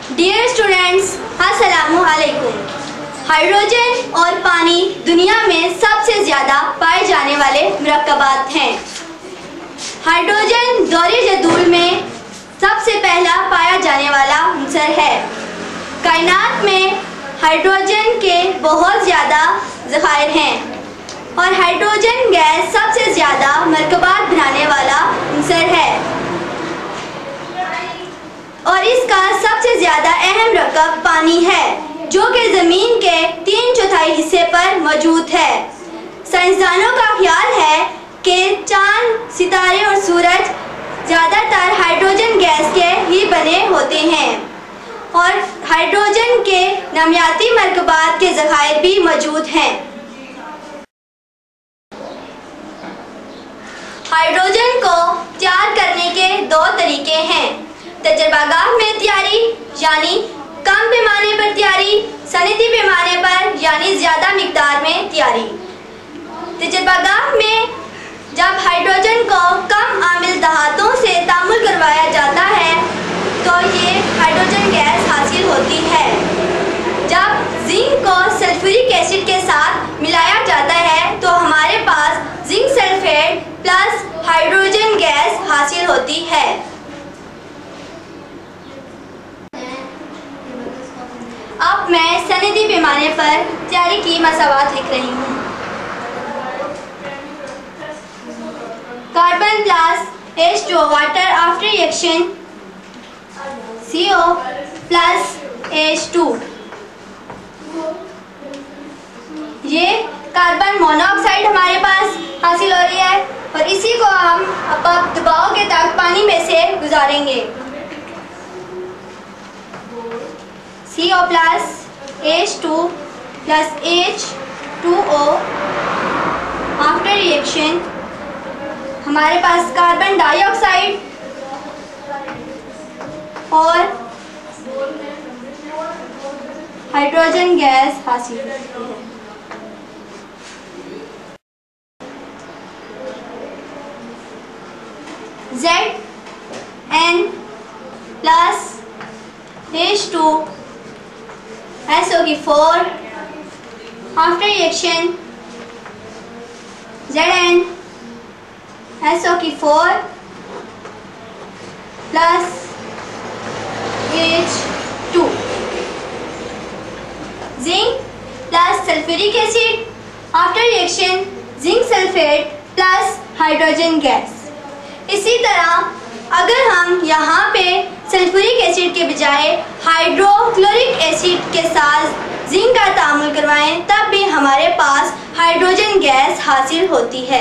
Dear students, अस्सलामु अलैकुम। Hydrogen और पानी दुनिया में सबसे ज़्यादा पाए जाने वाले मरकबात हैं। हाइड्रोजन दौरे जदूल में सबसे पहला पाया जाने वाला अंसर है। कायनात में हाइड्रोजन के बहुत ज़्यादा ज़खायर हैं और हाइड्रोजन गैस सबसे ज़्यादा मरकबात बनाने वाला अंसर है और इसका सबसे ज़्यादा अहम रकब पानी है, जो कि ज़मीन के 3/4 हिस्से पर मौजूद है। साइंसदानों का ख्याल है कि चांद, सितारे और सूरज ज़्यादातर हाइड्रोजन गैस के ही बने होते हैं और हाइड्रोजन के नमियाती मरकबात के ज़खायर भी मौजूद हैं। हाइड्रोजन को तैयार करने के 2 तरीके हैं। तजर्बागाह में तैयारी यानी कम पैमाने पर तैयारी, सनती पैमाने पर यानी ज़्यादा मिकदार में तैयारी। तजर्बागाह में जब हाइड्रोजन को कम आमिल दहातों से तामुल करवाया जाता है तो ये हाइड्रोजन गैस हासिल होती है। जब जिंक को सल्फ्यूरिक एसिड के साथ मिलाया जाता है तो हमारे पास zinc sulphate plus hydrogen gas हासिल होती है। अब मैं सनदी पैमाने पर तैयारी की मसावात लिख रही हूँ। Carbon plus H2O water after reaction CO plus H2, ये कार्बन मोनोऑक्साइड हमारे पास हासिल हो रही है और इसी को हम अब दबाव के तहत पानी में से गुजारेंगे। CO plus H2 plus H2O after reaction हमारे पास कार्बन डाइऑक्साइड और हाइड्रोजन गैस हासिल होती है। Zn plus H2 SO4 after reaction Zn SO4 plus H2, zinc plus sulphuric acid after reaction zinc sulphate plus hydrogen gas. इसी तरह अगर हम यहाँ पे सल्फ्यूरिक एसिड के बजाय हाइड्रोक्लोरिक एसिड के साथ जिंक का तामुल करवाएं तब भी हमारे पास हाइड्रोजन गैस हासिल होती है।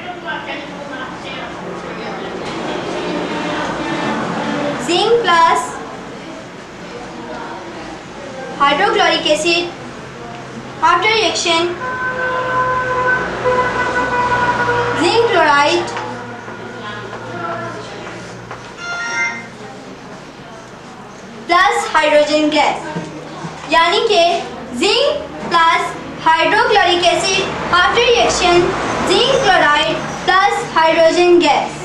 Zinc plus hydrochloric acid after reaction zinc chloride plus hydrogen gas, यानी कि zinc plus hydrochloric acid after reaction zinc chloride plus hydrogen gas.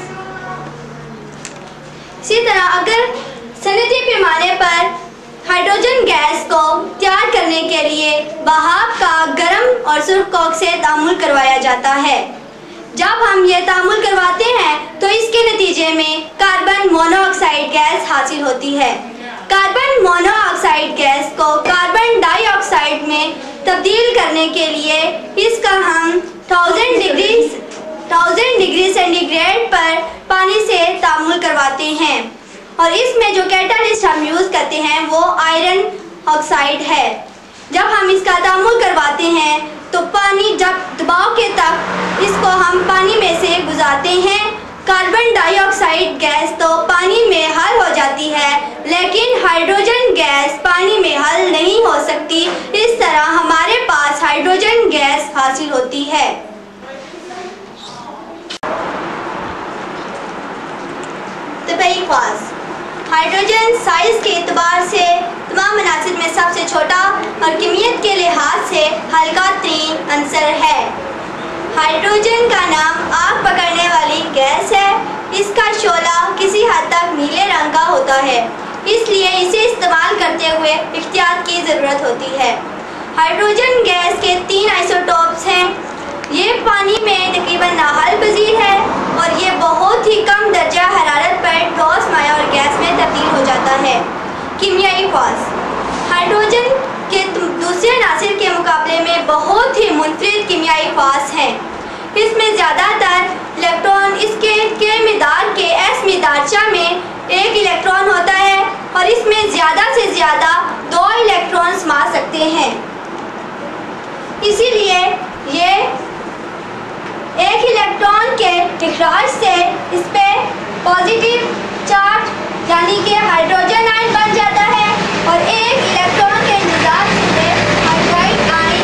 इसी तरह अगर सनती पैमाने पर हाइड्रोजन गैस को तैयार करने के लिए बहाव का गर्म और सुर्ख कोक से तामुल करवाया जाता है। जब हम ये तामुल करवाते हैं तो इसके नतीजे में कार्बन मोनोऑक्साइड गैस हासिल होती है। कार्बन मोनोऑक्साइड गैस को कार्बन डाइऑक्साइड में तब्दील करने के लिए इसका हम 1000 डिग्री सेंटीग्रेड पर पानी से तामुल करवाते हैं और इसमें जो कैटालिस्ट हम यूज़ करते हैं वो आयरन ऑक्साइड है। जब हम इसका तामुल करवाते हैं तो पानी जब दबाव के तक इसको हम पानी में से गुजारते हैं, कार्बन डाइऑक्साइड गैस तो पानी में हल हो जाती है लेकिन हाइड्रोजन गैस पानी में हल नहीं हो सकती। इस तरह हमारे पास हाइड्रोजन गैस हासिल होती है। हाइड्रोजन साइज के एतबार से तमाम अनासिर में सबसे छोटा और किमियत के लिहाज से हल्का तरीन अंसर है। हाइड्रोजन का नाम आग पकड़ने वाली गैस है। इसका शोला किसी हद तक नीले रंग का होता है। इसलिए इसे इस्तेमाल करते हुए एहतियात की ज़रूरत होती है। हाइड्रोजन गैस के 3 आइसोटोप्स हैं। ये पानी में तकरीबन नाहल पजीर है और ये बहुत ही कम दर्जा हरारत पर ठोस माया और गैस में तब्दील हो जाता है। कीमियाई ख़ास हाइड्रोजन के दूसरे अनासिर के मुकाबले में बहुत ही मुनफरिद कीमियाई ख़ास हैं। इसमें ज़्यादातर इलेक्ट्रॉन इसके मिदार के एस मिदारचा में एक इलेक्ट्रॉन होता है और इसमें ज़्यादा से ज़्यादा 2 इलेक्ट्रॉन समा सकते हैं। इसीलिए ये एक इलेक्ट्रॉन के इखराज से इस पे पॉजिटिव चार्ज यानी कि हाइड्रोजन आयन बन जाता है और एक इलेक्ट्रॉन के इंतजार से हाइड्राइड आयन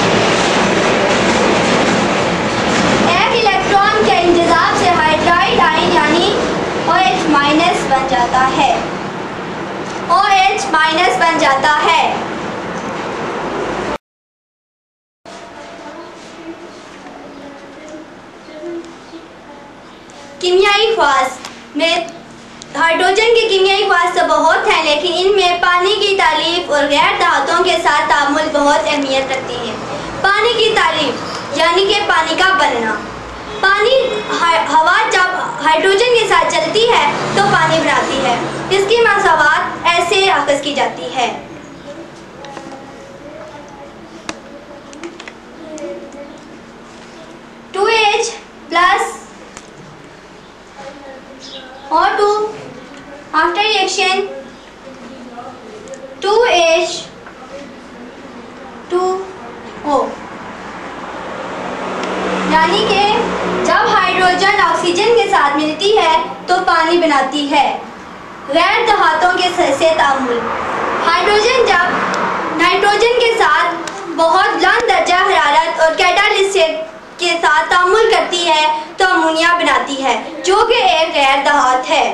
के इंतजार से हाइड्राइड आयन यानी OH- बन जाता है। OH- बन जाता है। कीमियाई ख़वास में हाइड्रोजन के कीमियाई ख़वास तो बहुत हैं, लेकिन इनमें पानी की तारीफ और गैर धातुओं के साथ तामुल बहुत अहमियत रखती है। पानी की तारीफ यानी कि पानी का बनना। हवा जब हाइड्रोजन के साथ चलती है तो पानी बनाती है। इसकी मसावात ऐसे आकस की जाती है। H plus O2 after reaction 2H 2O यानी कि जब हाइड्रोजन ऑक्सीजन के साथ मिलती है तो पानी बनाती है। गैर धातुओं के से तामुल हाइड्रोजन जब नाइट्रोजन के साथ बहुत बुलंद दर्जा हरारत और कैटालिसिस के साथ तामुल करती है तो अमोनिया बनाती है, जो कि एक गैर धातु है।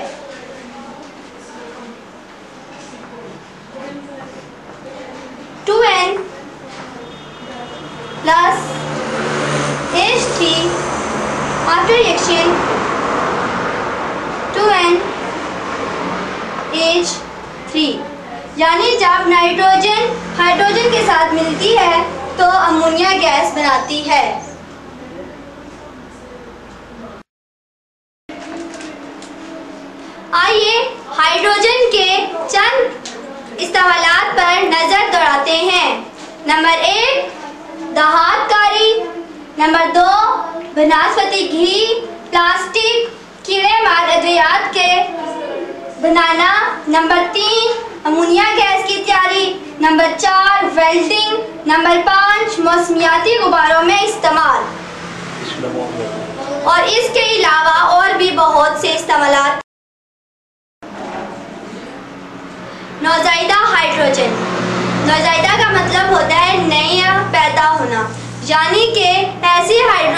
N plus H3 after reaction 2N H3 यानी जब नाइट्रोजन हाइड्रोजन के साथ मिलती है तो अमोनिया गैस बनाती है। आइए हाइड्रोजन के चंद इस्तेमालात पर नजर दौड़ाते हैं। नंबर 1 दहातकारी, नंबर 2 वनस्पति घी, प्लास्टिक, कीड़े मार अद्वियात के बनाना, नंबर 3 अमोनिया गैस की तैयारी, नंबर 4 वेल्डिंग, नंबर 5 मौसमियाती गुब्बारों में इस्तेमाल। और इसके अलावा और भी बहुत से इस्तेमालात। नौज़ायदा हाइड्रोजन, नौज़ायदा का मतलब होता है नया पैदा होना, यानी कि ऐसी हाइड्रोजन